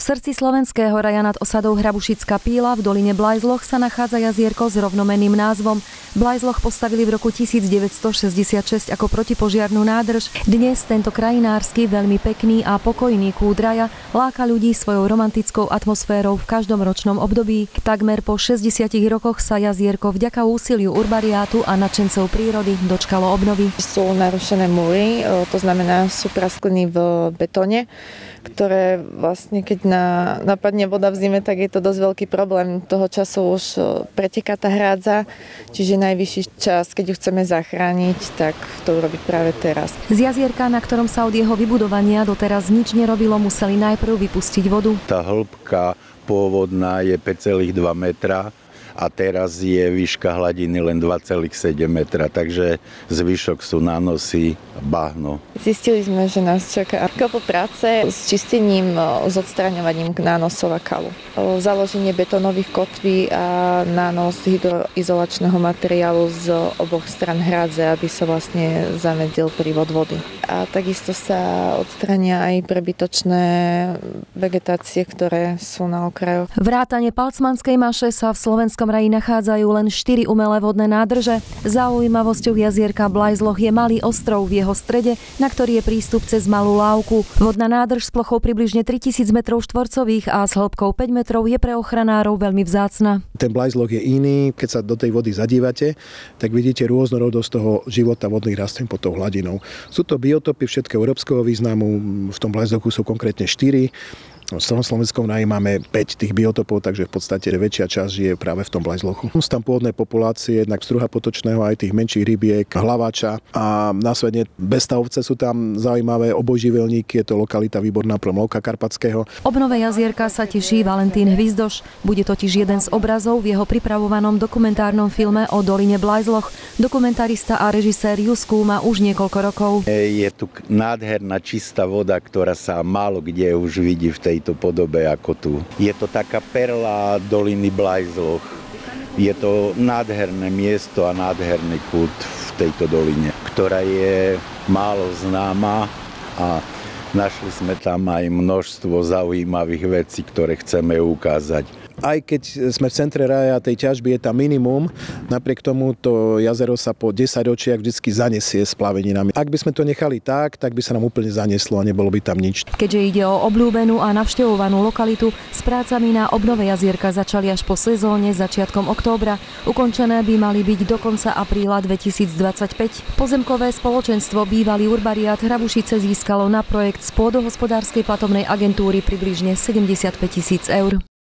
srdci slovenského raja nad osadou Hrabušická Píla v doline Blajzloch sa nachádza jazierko s rovnomenným názvom. Blajzloch postavili v roku 1966 ako protipožiarnu nádrž. Dnes tento krajinársky, veľmi pekný a pokojný kút raja láka ľudí svojou romantickou atmosférou v každom ročnom období. Takmer po 60 rokoch sa jazierko vďaka úsiliu urbariátu a nadšencov prírody dočkalo obnovy. Sú narušené múry, to znamená sú praskliny v betóne, ktoré vlastne keď napadne voda v zime, tak je to dosť veľký problém. Toho času už preteká tá hrádza, čiže najvyšší čas, keď ju chceme zachrániť, tak to urobiť práve teraz. Z jazierka, na ktorom sa od jeho vybudovania doteraz nič nerobilo, museli najprv vypustiť vodu. Tá hĺbka pôvodná je 5,2 metra. A teraz je výška hladiny len 2,7 metra, takže zvyšok sú nánosy bahno. Zistili sme, že nás čaká kopu práce s čistením, s odstraňovaním nánosov a kalu. Založenie betónových kotví a nános hydroizolačného materiálu z oboch stran hrádze, aby sa vlastne zamedzil prívod vody. A takisto sa odstrania aj prebytočné vegetácie, ktoré sú na okrajoch. Vrátane Palcmanskej maše sa v slovenskom raji nachádzajú len 4 umelé vodné nádrže. Zaujímavosťou jazierka Blajzloch je malý ostrov v jeho strede, na ktorý je prístup cez malú lávku. Vodná nádrž s plochou približne 3000 m2 a s hĺbkou 5 metrov je pre ochranárov veľmi vzácna. Ten Blajzloch je iný, keď sa do tej vody zadívate, tak vidíte rôznorodosť toho života vodných rastlín pod tou hladinou. Sú to biotopy všetkého európskeho významu, v tom Blajzlochu sú konkrétne 4. V slovenskom raji máme 5 tých biotopov, takže v podstate väčšia časť žije práve v tom Blajzlochu. Sú tam pôvodné populácie, jednak struha potočného, aj tých menších rybiek, hlaváča a následne bestavovce sú tam zaujímavé, obojživelníky, je to lokalita výborná pre mlovka karpatského. Obnove jazierka sa teší Valentín Hvizdoš. Bude totiž jeden z obrazov v jeho pripravovanom dokumentárnom filme o doline Blajzloch. Dokumentarista a režisér ju skúma už niekoľko rokov. Je tu nádherná čistá voda, ktorá sa málo kde už vidí v tejto podobe ako tu. Je to taká perla doliny Blajzloch. Je to nádherné miesto a nádherný kút v tejto doline, ktorá je málo známa a našli sme tam aj množstvo zaujímavých vecí, ktoré chceme ukázať. Aj keď sme v centre raja, tej ťažby je tam minimum, napriek tomu to jazero sa po 10 ročiach vždy zanesie s plaveninami. Ak by sme to nechali tak by sa nám úplne zaneslo a nebolo by tam nič. Keďže ide o obľúbenú a navštevovanú lokalitu, s prácami na obnove jazierka začali až po sezóne začiatkom októbra. Ukončené by mali byť do konca apríla 2025. Pozemkové spoločenstvo Bývalý urbariát Hrabušice získalo na projekt z pôdohospodárskej platobnej agentúry približne 75 000 eur.